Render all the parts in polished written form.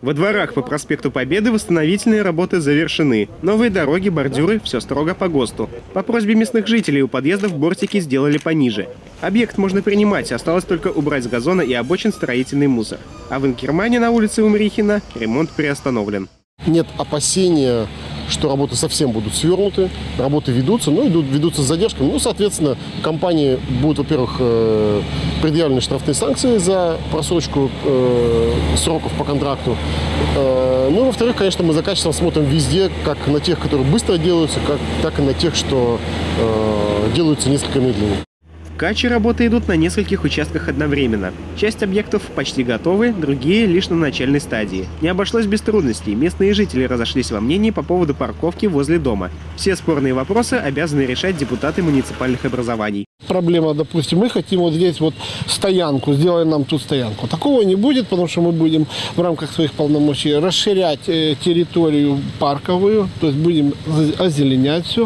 Во дворах по проспекту Победы восстановительные работы завершены. Новые дороги, бордюры – все строго по ГОСТу. По просьбе местных жителей у подъездов бортики сделали пониже. Объект можно принимать, осталось только убрать с газона и обочин строительный мусор. А в Инкермане на улице Умрихина ремонт приостановлен. Нет опасения, что работы совсем будут свернуты. Работы ведутся, но ведутся с задержками. Ну, соответственно, компании будут, во-первых, предъявлены штрафные санкции за просрочку сроков по контракту. Ну, во-вторых, конечно, мы за качеством смотрим везде, как на тех, которые быстро делаются, так и на тех, что делаются несколько медленнее. В Каче работы идут на нескольких участках одновременно. Часть объектов почти готовы, другие лишь на начальной стадии. Не обошлось без трудностей. Местные жители разошлись во мнении по поводу парковки возле дома. Все спорные вопросы обязаны решать депутаты муниципальных образований. Проблема, допустим, мы хотим вот здесь вот стоянку, сделай нам тут стоянку. Такого не будет, потому что мы будем в рамках своих полномочий расширять территорию парковую, то есть будем озеленять все.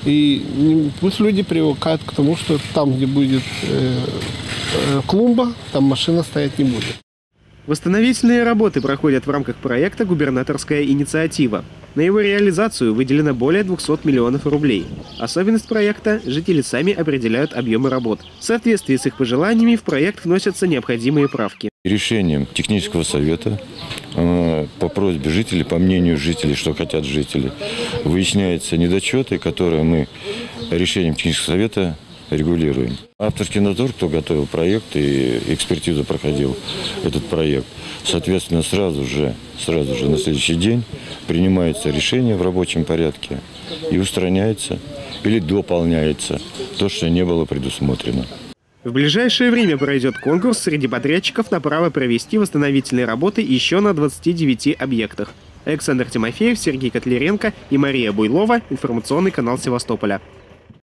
И пусть люди привыкают к тому, что там, где будет клумба, там машина стоять не будет. Восстановительные работы проходят в рамках проекта «Губернаторская инициатива». На его реализацию выделено более 200 миллионов рублей. Особенность проекта – жители сами определяют объемы работ. В соответствии с их пожеланиями в проект вносятся необходимые правки. Решением технического совета по просьбе жителей, по мнению жителей, что хотят жители, выясняются недочеты, которые мы решением технического совета регулируем. Авторский надзор, кто готовил проект и экспертизу проходил этот проект, соответственно, сразу же на следующий день принимается решение в рабочем порядке и устраняется или дополняется то, что не было предусмотрено. В ближайшее время пройдет конкурс среди подрядчиков на право провести восстановительные работы еще на 29 объектах. Александр Тимофеев, Сергей Котляренко и Мария Буйлова. Информационный канал Севастополя.